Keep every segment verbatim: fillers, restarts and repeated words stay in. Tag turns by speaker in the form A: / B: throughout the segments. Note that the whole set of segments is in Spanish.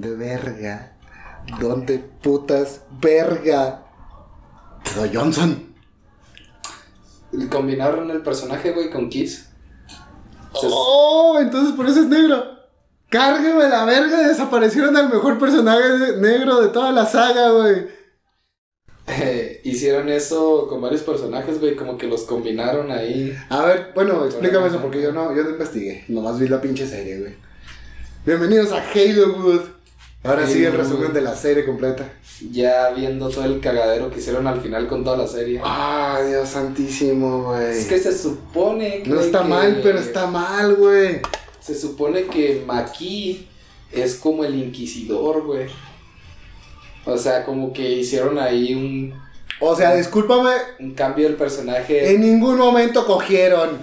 A: ¿dónde verga? ¿Dónde putas verga quedó Johnson?
B: Combinaron el personaje, güey, con Kiss.
A: ¡Oh! Entonces por eso es negro. ¡Cárgueme la verga! Desaparecieron al mejor personaje de- negro de toda la saga, güey.
B: Eh, hicieron eso con varios personajes, güey, como que los combinaron ahí.
A: A ver, bueno, explícame eso porque yo no, yo no investigué. Nomás vi la pinche serie, güy. Bienvenidos a Halo Wood. Ahora sí el
B: Halo
A: resumen
B: Wood.
A: de la serie completa.
B: Ya viendo todo el cagadero que hicieron al final con toda la serie.
A: ¡Ah, Dios santísimo, güey!
B: Es que se supone que...
A: No está
B: que-
A: mal, pero está mal, güey.
B: Se supone que Maki es como el inquisidor, güey. O sea, como que hicieron ahí un,
A: O sea, discúlpame,
B: un cambio del personaje.
A: en ningún momento cogieron.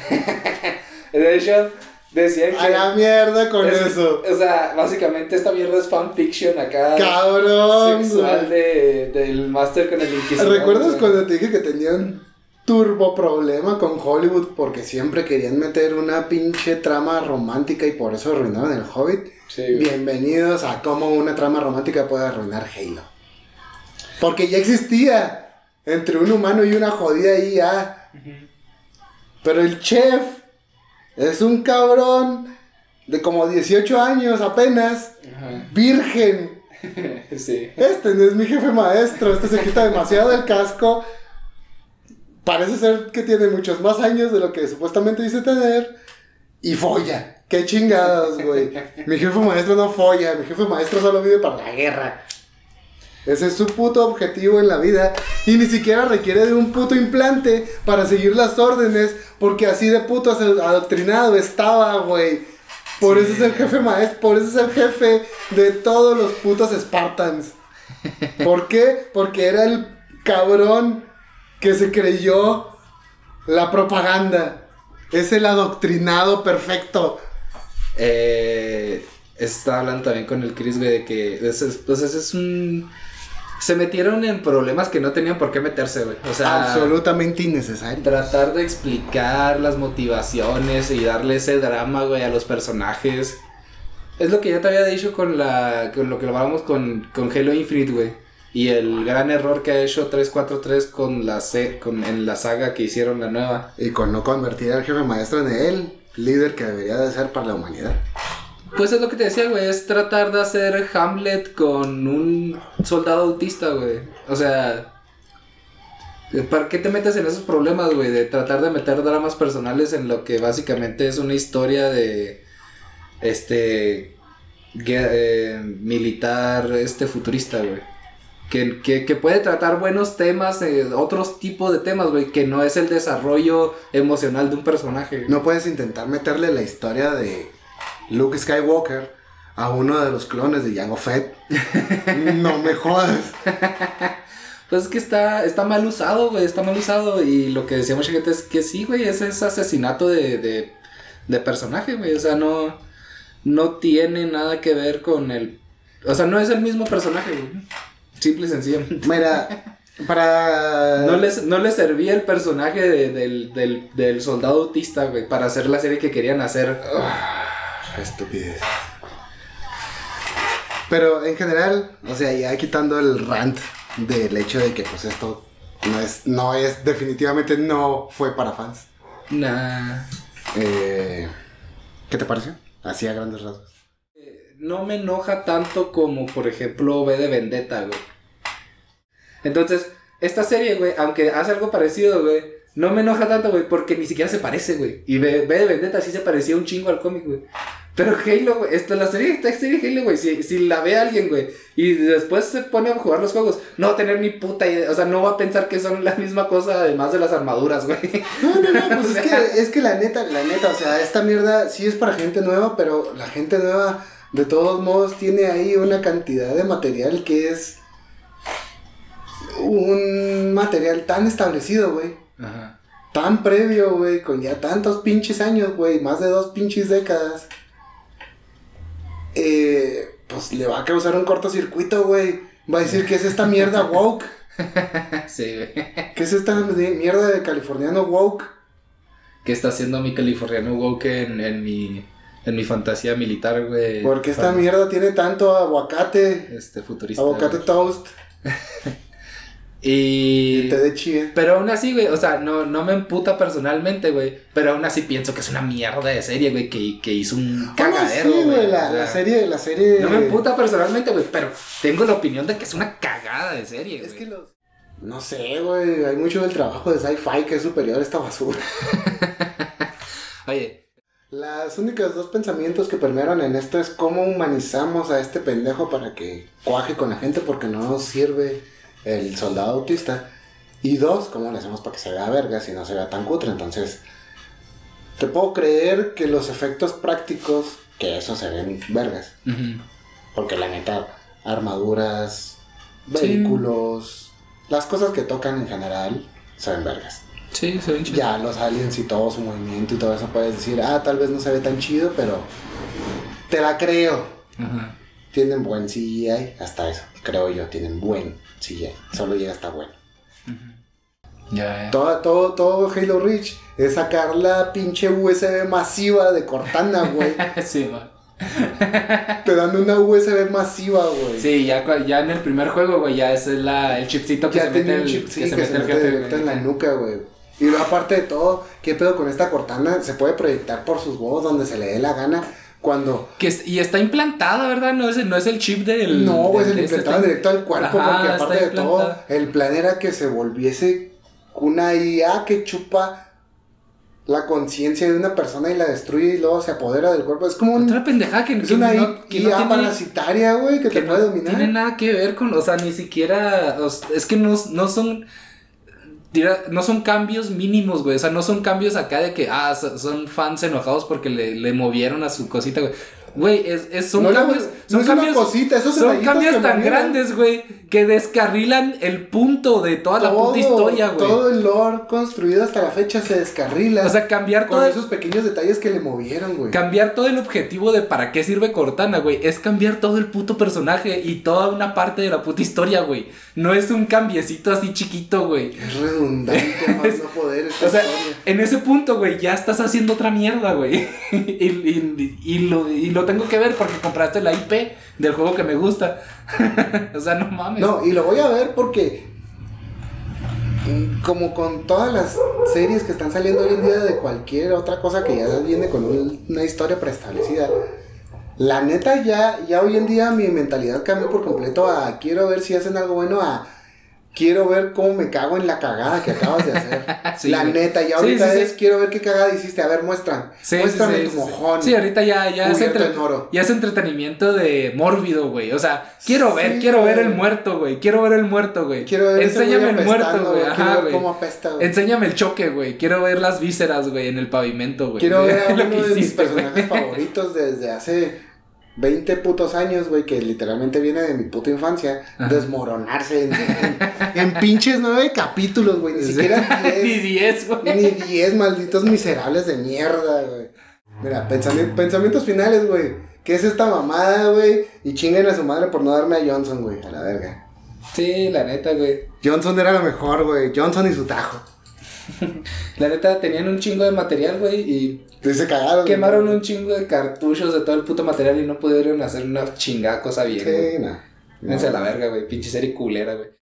B: De hecho, decían que...
A: A la mierda con
B: es-
A: eso.
B: O sea, básicamente esta mierda es fanfiction acá.
A: Cabrón,
B: Sexual
A: güey.
B: de, del máster con el inquisidor.
A: ¿Recuerdas
B: güey?
A: cuando te dije que tenían turbo problema con Hollywood porque siempre querían meter una pinche trama romántica y por eso arruinaron el Hobbit?
B: Sí, güey.
A: Bienvenidos a cómo una trama romántica puede arruinar Halo. Porque ya existía entre un humano y una jodida I A. Pero el chef es un cabrón de como dieciocho años apenas,
B: Ajá.
A: virgen.
B: Sí.
A: Este no es mi jefe maestro, este se quita demasiado el casco. Parece ser que tiene muchos más años de lo que supuestamente dice tener. Y folla. Qué chingados, güey. Mi jefe maestro no folla, mi jefe maestro solo vive para la guerra. Ese es su puto objetivo en la vida. Y ni siquiera requiere de un puto implante para seguir las órdenes. Porque así de puto adoctrinado estaba, güey. Por
B: Sí.
A: eso es el jefe maestro, por eso es el jefe de todos los putos Spartans. ¿Por qué? Porque era el cabrón que se creyó la propaganda. Es el adoctrinado perfecto.
B: Eh, está hablando también con el Chris, güey, de que ese es, pues ese es un... Se metieron en problemas que no tenían por qué meterse, güey. O sea,
A: Absolutamente innecesario.
B: tratar de explicar las motivaciones y darle ese drama, güey, a los personajes. Es lo que ya te había dicho con la con lo que hablábamos con, con Halo Infinite, güey. Y el gran error que ha hecho trescientos cuarenta y tres con la C, con, en la saga que hicieron la nueva.
A: Y con no convertir al jefe maestro en el líder que debería de ser para la humanidad.
B: Pues es lo que te decía, güey, es tratar de hacer Hamlet con un soldado autista, güey. O sea, ¿para qué te metes en esos problemas, güey? De tratar de meter dramas personales en lo que básicamente es una historia de, este, gue- eh, militar, este, futurista, güey. Que, que, que puede tratar buenos temas, eh, otros tipos de temas, güey, que no es el desarrollo emocional de un personaje. güey.
A: No puedes intentar meterle la historia de Luke Skywalker a uno de los clones de Jango Fett. No me jodas.
B: Pues es que está, está mal usado, güey, está mal usado. Y lo que decía mucha gente es que sí, güey, ese es asesinato de, de, de personaje, güey. O sea, no, no tiene nada que ver con el... O sea, no es el mismo personaje, güey. Simple y sencillamente.
A: Mira, para...
B: No les, no les servía el personaje de- del, del, del soldado autista, güey, para hacer la serie que querían hacer.
A: Estupidez. Pero en general, o sea, ya quitando el rant del hecho de que pues esto no es, no es, definitivamente no fue para fans.
B: Nah.
A: Eh, ¿Qué te pareció? Así a grandes rasgos.
B: No me enoja tanto como, por ejemplo, V de Vendetta, güey. Entonces, esta serie, güey, aunque hace algo parecido, güey, no me enoja tanto, güey, porque ni siquiera se parece, güey. Y V, V de Vendetta sí se parecía un chingo al cómic, güey. Pero Halo, güey, esto, la serie, esta serie de Halo, güey, si, si la ve alguien, güey, y después se pone a jugar los juegos, no va a tener ni puta idea, o sea, no va a pensar que son la misma cosa, además de las armaduras, güey.
A: No, no, no, pues es que, es que la neta, la neta, o sea, esta mierda sí es para gente nueva, pero la gente nueva, de todos modos, tiene ahí una cantidad de material que es un material tan establecido, güey.
B: Ajá.
A: Tan previo, güey, con ya tantos pinches años, güey, más de dos pinches décadas. Eh, pues le va a causar un cortocircuito, güey. Va a decir que es esta mierda woke.
B: Sí, güey.
A: ¿Qué es esta mierda de californiano woke?
B: ¿Qué está haciendo mi californiano woke en, en mi en mi fantasía militar, güey.
A: Porque esta mierda tiene tanto aguacate.
B: Este, futurista.
A: Aguacate
B: güey.
A: toast.
B: Y...
A: y té de chía.
B: Pero aún así, güey, o sea, no, no me emputa personalmente, güey. Pero aún así pienso que es una mierda de serie, güey, que, que hizo un cagadero,
A: sí,
B: güey.
A: la,
B: o sea,
A: la serie, la serie...
B: No me emputa personalmente, güey, pero tengo la opinión de que es una cagada de serie, güey.
A: Es que los... No sé, güey, hay mucho del trabajo de sci-fi que es superior a esta basura.
B: Oye...
A: Las únicas dos pensamientos que permearon en esto es cómo humanizamos a este pendejo para que cuaje con la gente porque no nos sirve el soldado autista. Y dos, cómo le hacemos para que se vea vergas y no se vea tan cutre. Entonces, te puedo creer que los efectos prácticos, que eso se ven vergas.
B: Uh-huh.
A: Porque la neta, armaduras, vehículos, sí. Las cosas que tocan en general se ven vergas.
B: Sí, se ven chido.
A: Ya los aliens y todo su movimiento y todo eso puedes decir, ah, tal vez no se ve tan chido, pero te la creo.
B: Uh-huh.
A: Tienen buen C G I, hasta eso, creo yo, tienen buen C G I, solo llega hasta bueno.
B: Uh-huh. Ya, ya.
A: Todo, todo, todo Halo Reach es sacar la pinche U S B masiva de Cortana, güey.
B: Sí, man.
A: Te dan una U S B masiva, güey.
B: Sí, ya, ya en el primer juego, güey, ya es la, el chipcito que
A: ya
B: se mete,
A: un
B: el,
A: chip, sí,
B: que se
A: que
B: mete
A: se
B: el
A: mete
B: jefe,
A: directo
B: güey.
A: en la nuca, güey. Y luego, aparte de todo, ¿qué pedo con esta Cortana? Se puede proyectar por sus huevos donde se le dé la gana. Cuando...
B: Que es, y está implantada, ¿verdad? No es, no es el chip del...
A: No, güey, se
B: del-
A: le
B: este
A: implantaba
B: está-
A: directo al cuerpo.
B: Ajá,
A: porque aparte
B: está
A: de todo,
B: implantada.
A: el plan era que se volviese una I A que chupa la conciencia de una persona y la destruye y luego se apodera del cuerpo. Es como un...
B: Otra pendejada que,
A: Es
B: que
A: una
B: no, que
A: I
B: no
A: A
B: tiene...
A: parasitaria, güey, que,
B: que
A: te
B: no
A: puede dominar.
B: tiene nada que ver con, o sea, ni siquiera, o sea, es que no, no son, tira- no son cambios mínimos, güey, o sea, no son cambios acá de que, ah, so- son fans enojados porque le, le movieron a su cosita, güey. Güey, es, es, son
A: No, no,
B: cambios,
A: no
B: son
A: es una
B: cambios,
A: cosita, esos
B: son
A: detallitos
B: cambios
A: que
B: tan
A: movieron.
B: grandes, güey, que descarrilan el punto de toda la
A: Todo-
B: puta historia, güey.
A: Todo el lore construido hasta la fecha se descarrila.
B: O sea, cambiar
A: con
B: todo,
A: esos pequeños detalles que le movieron, güey.
B: cambiar todo el objetivo de para qué sirve Cortana, güey, es cambiar todo el puto personaje y toda una parte de la puta historia, güey. No es un cambiecito así chiquito, güey.
A: Es redundante, más no poder esta
B: O sea,
A: historia.
B: en ese punto, güey, ya estás haciendo otra mierda, güey. y, y, y, lo, y lo tengo que ver porque compraste la I P del juego que me gusta. O sea, no mames.
A: No, y lo voy a ver porque mm, como con todas las series que están saliendo hoy en día de cualquier otra cosa que ya viene con un- una historia preestablecida. La neta ya, ya hoy en día mi mentalidad cambió por completo a quiero ver si hacen algo bueno a quiero ver cómo me cago en la cagada que acabas de hacer.
B: Sí,
A: la
B: güey.
A: neta, ya
B: Sí,
A: ahorita
B: sí, sí.
A: es quiero ver qué cagada hiciste. A ver, muestra.
B: Sí,
A: Muéstrame
B: sí, sí,
A: tu
B: sí, sí.
A: mojón.
B: Sí, ahorita ya, ya, es,
A: cubierto
B: entre-
A: en oro.
B: ya es entretenimiento de mórbido, güey. O sea, quiero ver,
A: Sí,
B: quiero ver
A: güey.
B: el muerto, güey. Quiero ver el muerto, güey.
A: Quiero ver ese
B: Enséñame
A: güey
B: el muerto,
A: apestando,
B: güey.
A: Quiero
B: Ajá,
A: ver
B: güey.
A: cómo apesta, güey.
B: Enséñame el choque, güey. Quiero ver las vísceras, güey, en el pavimento, güey.
A: Quiero ver a
B: Lo
A: uno
B: que
A: de mis
B: hiciste, güey.
A: personajes favoritos desde hace veinte putos años, güey, que literalmente viene de mi puta infancia,
B: Ajá.
A: desmoronarse en, en, en pinches nueve capítulos, güey, ni siquiera
B: Ni
A: diez,
B: diez, güey.
A: ni diez malditos miserables de mierda, güey. Mira, pensami- pensamientos finales, güey, ¿qué es esta mamada, güey? Y chinguen a su madre por no darme a Johnson, güey, a la verga.
B: Sí, la neta, güey.
A: Johnson era lo mejor, güey, Johnson y su tajo.
B: La neta, tenían un chingo de material, güey, y
A: Y se cagaron.
B: quemaron
A: güey.
B: un chingo de cartuchos de todo el puto material y no pudieron hacer una chingada cosa bien, güey.
A: Sí, no.
B: Vénse a la verga, güey. Pinche serie culera, güey.